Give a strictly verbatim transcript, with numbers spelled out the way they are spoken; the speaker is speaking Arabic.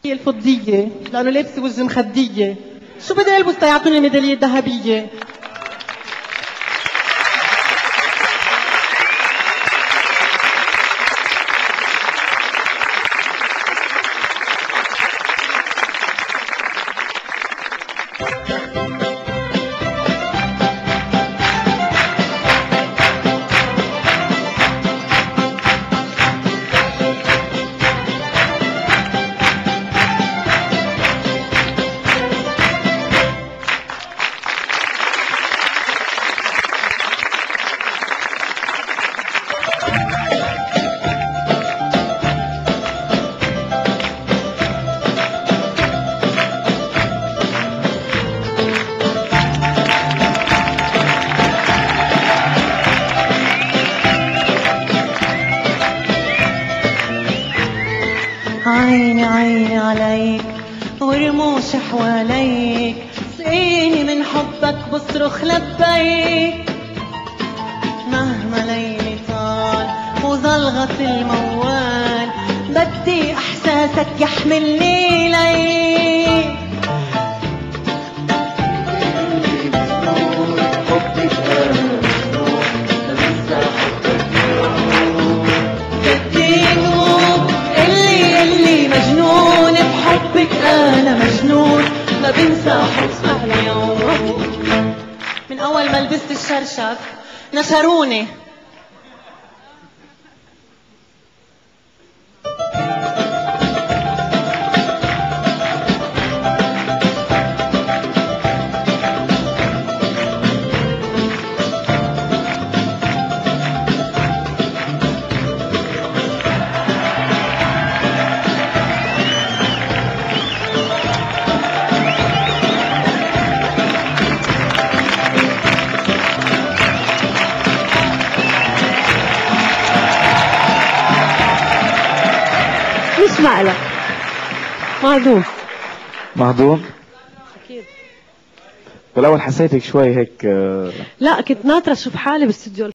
الفضية لأنه لابسة وجه مخدية. شو بدي ألبس تيعطوني الميدالية الذهبية؟ عيني عيني عليك ورموش حواليك، سقيني من حبك بصرخ لبيك. مهما ليلي طال وظل الموال، بدي احساسك يحملني ليك. أنا مجنون ما بنسى حبك على يوم. من أول ما لبست الشرشف نشروني. مش مقلق مهضوم مهضوم. أكيد. بالأول حسيتك شوي هيك. لا كنت ناطرة أشوف حالي بالاستوديو